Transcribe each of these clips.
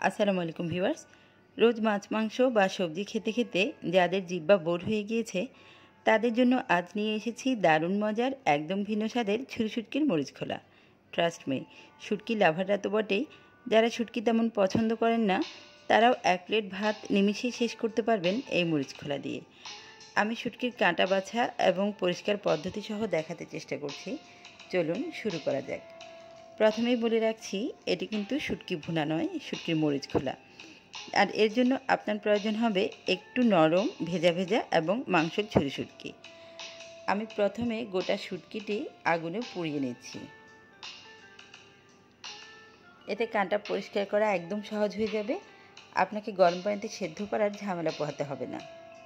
আসসালামু আলাইকুম ভিউয়ার্স। রোজ মাছ মাংস বা সবজি খেতে খেতে যাদের জিহ্বা বোর হয়ে গিয়েছে তাদের জন্য আজ নিয়ে এসেছি দারুণ মজার একদম ভিন্ন স্বাদের ছুরি শুটকির মরিচ খোলা। ট্রাস্ট মি, শুটকি লাভাররা তো বটেই, যারা শুটকি তেমন পছন্দ করেন না তারাও এক প্লেট ভাত নিমিষেই শেষ করতে পারবেন এই মরিচ খোলা দিয়ে। আমি শুটকির কাঁটা বাছা এবং পরিষ্কার পদ্ধতি সহ দেখাতে চেষ্টা করছি। চলুন শুরু করা যাক। প্রথমেই বলে রাখছি, এটি কিন্তু শুটকি ভুনা নয়, শুটকির মরিচ খোলা। আর এর জন্য আপনার প্রয়োজন হবে একটু নরম ভেজা ভেজা এবং মাংসের ছুরি শুটকি। আমি প্রথমে গোটা শুটকিটি আগুনে পুড়িয়ে নিচ্ছি। এতে কাঁটা পরিষ্কার করা একদম সহজ হয়ে যাবে। আপনাকে গরম পানিতে সেদ্ধ করার ঝামেলা পোহাতে হবে না।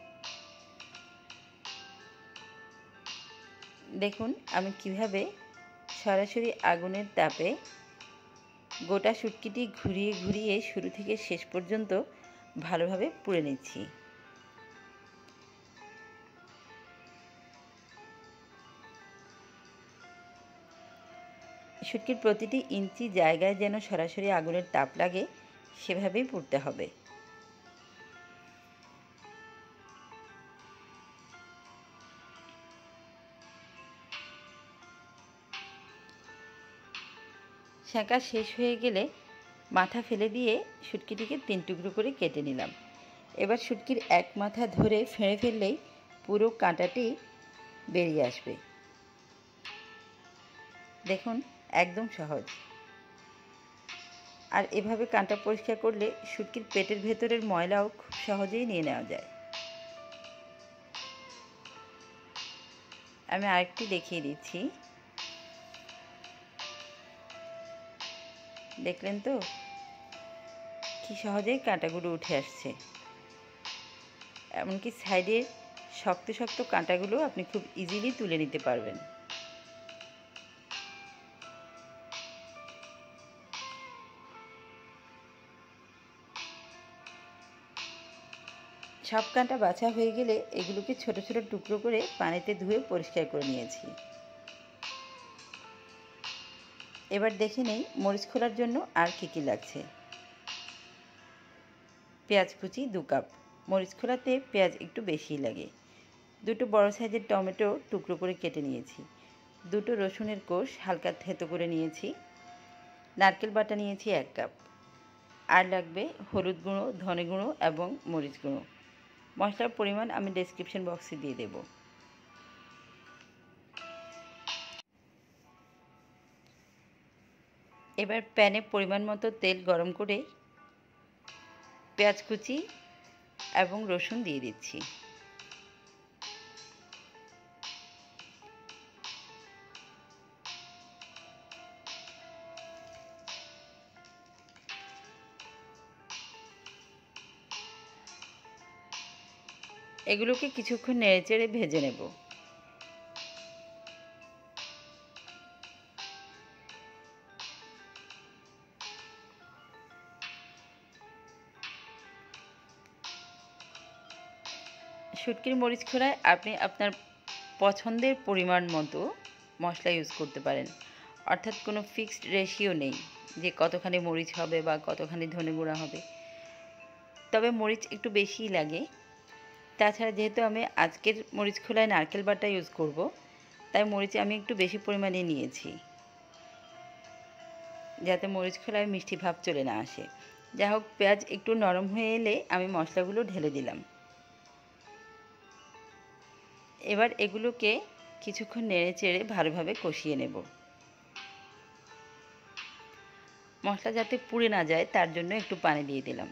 দেখুন আমি কিভাবে সরাসরি আগুনের তাপে গোটা শুটকিটি ঘুরিয়ে ঘুরিয়ে শুরু থেকে শেষ পর্যন্ত ভালোভাবে পুড়ে নিচ্ছি। শুটকির প্রতিটি ইঞ্চি জায়গায় যেন সরাসরি আগুনের তাপ লাগে সেভাবেই পুড়তে হবে। সেঁকা শেষ হয়ে গেলে মাথা ফেলে দিয়ে শুটকিটিকে 3 টুকরো করে কেটে নিলাম। এবার শুটকির এক মাথা ধরে ফেঁড়ে ফেললেই পুরো কাঁটাটি বেরিয়ে আসবে। দেখুন একদম সহজ। আর এভাবে কাঁটা পরিষ্কার করলে শুটকির পেটের ভেতরের ময়লাও খুব সহজেই নিয়ে নেওয়া যায়। আমি আরেকটি দেখিয়ে দিচ্ছি। দেখলেন তো কি সহজেই কাঁটাগুলো উঠে আসছে। এমনকি সাইডের শক্ত শক্ত কাঁটাগুলো আপনি খুব ইজিলি তুলে নিতে পারবেন। সব কাঁটা বাছা হয়ে গেলে এগুলোকে ছোট ছোট টুকরো করে পানিতে ধুয়ে পরিষ্কার করে নিয়েছি। এবার দেখে নেই মরিচ খোলার জন্য আর কী কী লাগছে। পেঁয়াজ কুচি 2 কাপ। মরিচ খোলাতে পেঁয়াজ একটু বেশিই লাগে। 2টো বড় সাইজের টমেটো টুকরো করে কেটে নিয়েছি। 2টো রসুনের কোষ হালকা থেতো করে নিয়েছি। নারকেল বাটা নিয়েছি 1 কাপ। আর লাগবে হলুদ গুঁড়ো, ধনে গুঁড়ো এবং মরিচ গুঁড়ো। মশলার পরিমাণ আমি ডেসক্রিপশন বক্সে দিয়ে দেব। এবার প্যানে পরিমাণ মতো তেল গরম করে পেঁয়াজ কুচি এবং রসুন দিয়ে দিচ্ছি। এগুলোকে কিছুক্ষণ নেড়েচেড়ে ভেজে নেব। শুটকির মরিচ খোলায় আপনি আপনার পছন্দের পরিমাণ মতো মশলা ইউজ করতে পারেন। অর্থাৎ কোনো ফিক্সড রেশিও নেই যে কতখানি মরিচ হবে বা কতখানি ধনে গুঁড়া হবে। তবে মরিচ একটু বেশিই লাগে। তাছাড়া যেহেতু আমি আজকের মরিচ খোলায় নারকেল বাটা ইউজ করব, তাই মরিচ আমি একটু বেশি পরিমাণে নিয়েছি, যাতে মরিচ খোলায় মিষ্টি ভাব চলে না আসে। যাই হোক, পেঁয়াজ একটু নরম হয়ে এলে আমি মশলাগুলো ঢেলে দিলাম। এবার এগুলোকে কিছুক্ষণ নেড়েচেড়ে ভালোভাবে কষিয়ে নেব। মশলা যাতে পুড়ে না যায় তার জন্য একটু পানি দিয়ে দিলাম।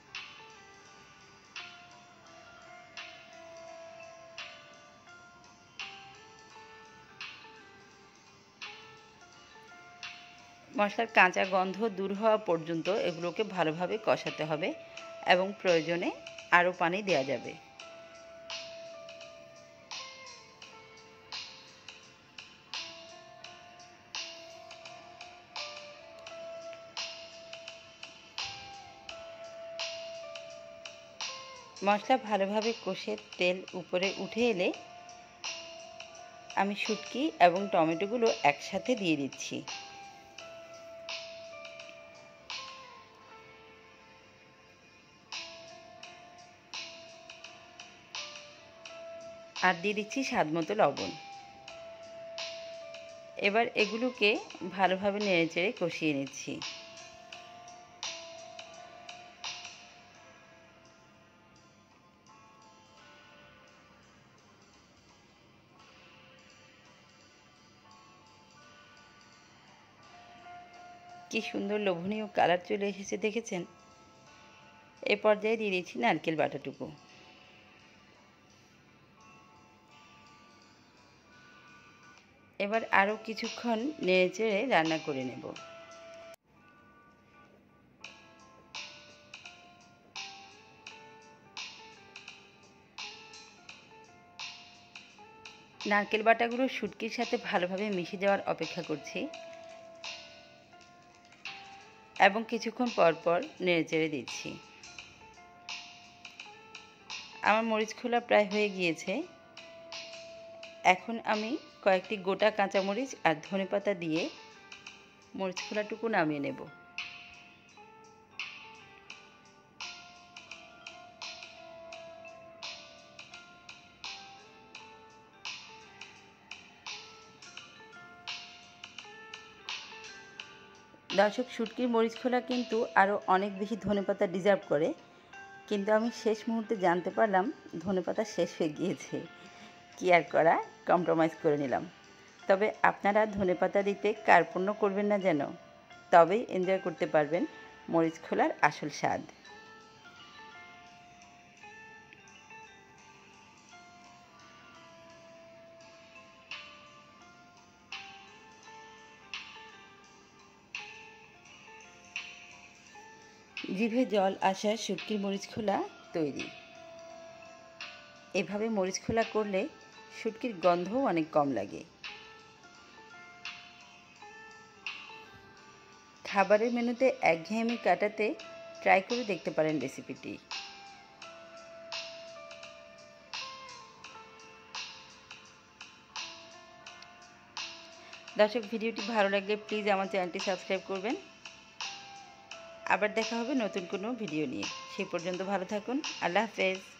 মশলার কাঁচা গন্ধ দূর হওয়া পর্যন্ত এগুলোকে ভালোভাবে কষাতে হবে এবং প্রয়োজনে আরও পানি দেওয়া যাবে। মশলা ভালোভাবে কষে তেল উপরে উঠে এলে আমি শুটকি এবং টমেটোগুলো একসাথে দিয়ে দিচ্ছি। আর দিয়ে দিচ্ছি স্বাদমতো লবণ। এবার এগুলোকে ভালোভাবে নেড়েচেড়ে কষিয়ে নিচ্ছি। কি সুন্দর লোভনীয় কালার চলে এসেছে দেখেছেন। এ পর্যায়ে দিয়ে দিচ্ছি নারকেল বাটাটুকু। এবার আরও কিছুক্ষণ নেড়েচেড়ে রান্না করে নেব। নারকেল বাটাগুলো শুটকির সাথে ভালোভাবে মিশে যাওয়ার অপেক্ষা করছি এবং কিছুক্ষণ পর পর নেড়েচেড়ে দিচ্ছি। আমার মরিচ খোলা প্রায় হয়ে গিয়েছে। এখন আমি কয়েকটি গোটা কাঁচামরিচ আর ধনেপাতা দিয়ে মরিচ খোলাটুকু নামিয়ে নেব। দর্শক, শুটকির মরিচ খোলা কিন্তু আরও অনেক বেশি ধনেপাতা ডিজার্ভ করে, কিন্তু আমি শেষ মুহূর্তে জানতে পারলাম ধনেপাতা শেষ হয়ে গিয়েছে। কি আর করা, কম্প্রোমাইজ করে নিলাম। তবে আপনারা ধনেপাতা দিতে কার্পণ্য করবেন না যেন, তবেই এনজয় করতে পারবেন মরিচ খোলার আসল স্বাদ। জিভে জল আসা শুটকির মরিচ খোলা তৈরি। এভাবে মরিচ খোলা করলে শুটকির গন্ধও অনেক কম লাগে। খাবারের মেনুতে একঘেয়েমি কাটাতে ট্রাই করে দেখতে পারেন রেসিপিটি। দর্শক, ভিডিওটি ভালো লাগলে প্লিজ আমার চ্যানেলটি সাবস্ক্রাইব করবেন। আবার দেখা হবে নতুন কোনো ভিডিও নিয়ে। সেই পর্যন্ত ভালো থাকুন। আল্লাহ হাফেজ।